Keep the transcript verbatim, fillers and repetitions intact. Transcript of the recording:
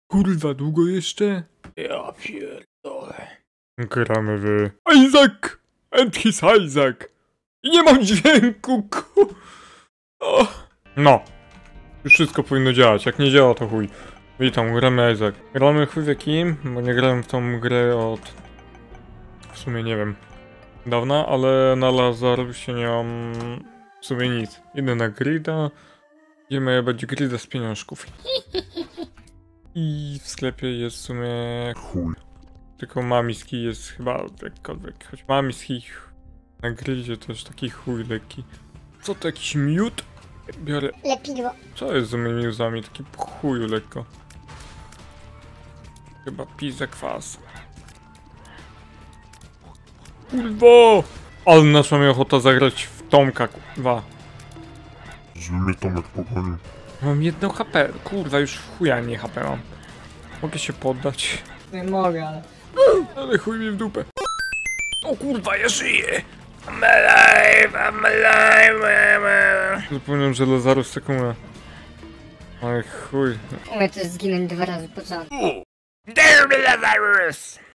Kurwa, długo jeszcze? Ja pierdolę. Gramy w Isaac and his Isaac. I nie mam dźwięku, ku... O. No. Już wszystko powinno działać, jak nie działa to chuj. Witam, gramy Isaac. Gramy chuj w jakim, bo nie grałem w tą grę od... W sumie nie wiem. Dawna, ale na Lazarusie nie mam... W sumie nic. Idę na grida. Idziemy jebać grida z pieniążków. I w sklepie jest w sumie... Chuj. Tylko mamiski jest chyba jakkolwiek. Choć mamiski na gridzie też taki chuj lekki. Co to, jakiś miód? Biorę... Lepidło. Co jest z tymi miózami? Taki po chuju lekko. Chyba pizza kwas. Kurwo! Ale nasza mnie ochota zagrać w Tomka, kurwa. Żeby mnie Tomek pogonił. Mam jedno H P. Kurwa, już w chuja nie H P mam. Mogę się poddać. Nie mogę, ale... Ale chuj mi w dupę. O kurwa, ja żyję! I'm alive, I'm alive, I'm... Zapomniałem, że Lazarus sekunda. Ale chuj. Umie też zginąć dwa razy po czas. There be Lazarus!